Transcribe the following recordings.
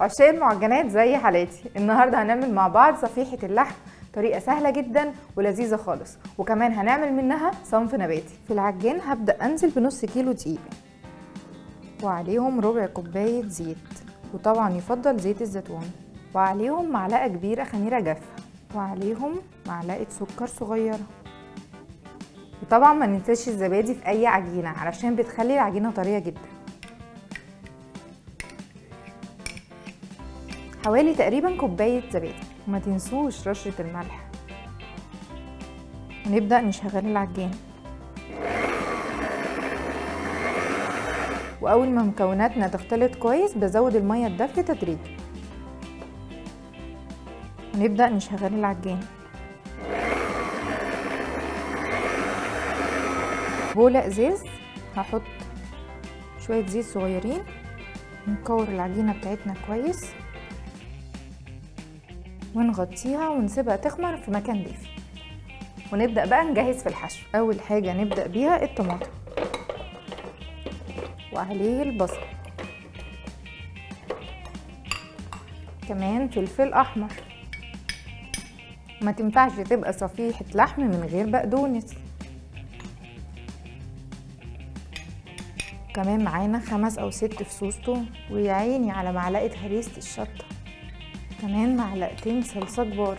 عشاق المعجنات زي حالاتي، النهارده هنعمل مع بعض صفيحة اللحم، طريقة سهلة جدا ولذيذة خالص، وكمان هنعمل منها صنف نباتي. في العجين هبدأ انزل بنص كيلو دقيق وعليهم ربع كوباية زيت، وطبعا يفضل زيت الزيتون، وعليهم معلقة كبيرة خميرة جافة، وعليهم معلقة سكر صغيرة، وطبعا ما ننساش الزبادي في اي عجينة علشان بتخلي العجينة طرية جدا. حوالي تقريبا كوباية زبادي، وما تنسوش رشة الملح. ونبدأ نشغل العجين، واول ما مكوناتنا تختلط كويس بزود المية الدافية تدريجي، ونبدأ نشغل العجين. بولة ازاز هحط شوية زيت صغيرين، نكور العجينة بتاعتنا كويس ونغطيها ونسيبها تخمر في مكان دافي، ونبدأ بقى نجهز في الحشو. اول حاجة نبدأ بيها الطماطم، وعليه البصل، كمان فلفل احمر، ما تنفعش تبقى صفيحة لحم من غير بقدونس، كمان معانا 5 أو 6 فصوص توم، ويا عيني على معلقة هريسة الشطة، كمان معلقتين صلصة كبار،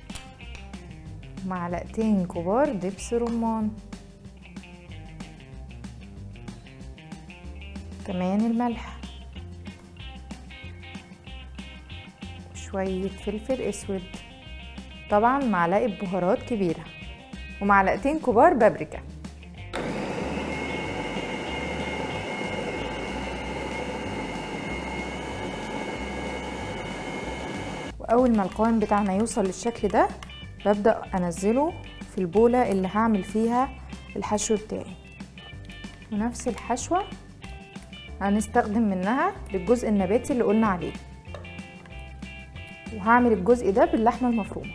ومعلقتين كبار دبس رمان، كمان الملح، شوية فلفل اسود، طبعا معلقة بهارات كبيرة، ومعلقتين كبار بابريكا. واول ما القوام بتاعنا يوصل للشكل ده ببدأ انزله في البولة اللي هعمل فيها الحشو بتاعي، ونفس الحشوة هنستخدم منها للجزء النباتي اللي قلنا عليه، وهعمل الجزء ده باللحمة المفرومة.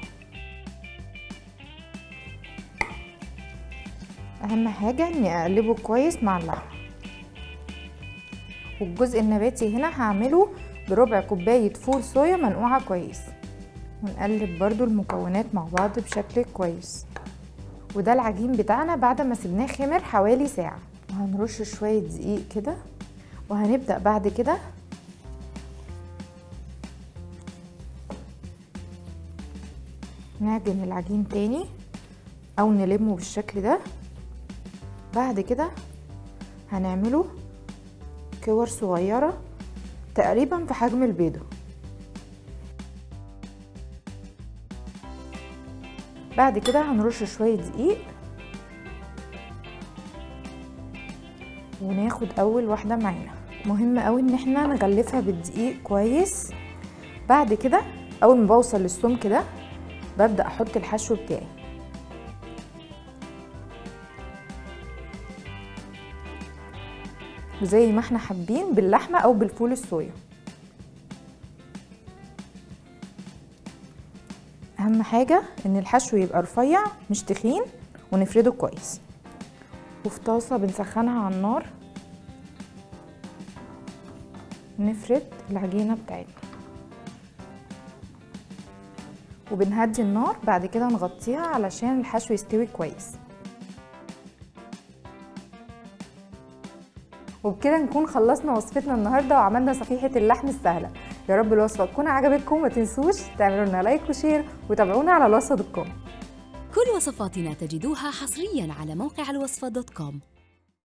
اهم حاجة اني اقلبه كويس مع اللحمة. والجزء النباتي هنا هعمله بربع كوباية فول صويا منقوعة كويس، ونقلب برضو المكونات مع بعض بشكل كويس. وده العجين بتاعنا بعد ما سيبناه خمر حوالي ساعة. وهنرش شوية دقيق كده، وهنبدأ بعد كده نعجن العجين تاني او نلمه بالشكل ده. بعد كده هنعمله كور صغيرة تقريبا في حجم البيضة. بعد كده هنرش شوية دقيق وناخد اول واحدة معانا. مهم قوي ان احنا نغلفها بالدقيق كويس. بعد كده اول ما بوصل للسمك ده ببدأ احط الحشو بتاعي، وزي ما احنا حابين باللحمة او بالفول الصويا. اهم حاجة ان الحشو يبقى رفيع مش تخين، ونفرده كويس. وفي طاسة بنسخنها على النار نفرد العجينة بتاعتنا، وبنهدي النار. بعد كده نغطيها علشان الحشو يستوي كويس. وبكده نكون خلصنا وصفتنا النهارده وعملنا صفيحة اللحم السهلة. يا رب الوصفة تكون عجبتكم، ما تنسوش تعملوا لنا لايك وشير وتابعونا على الوصفة.com. كل وصفاتنا تجدوها حصريا على موقع الوصفة.com.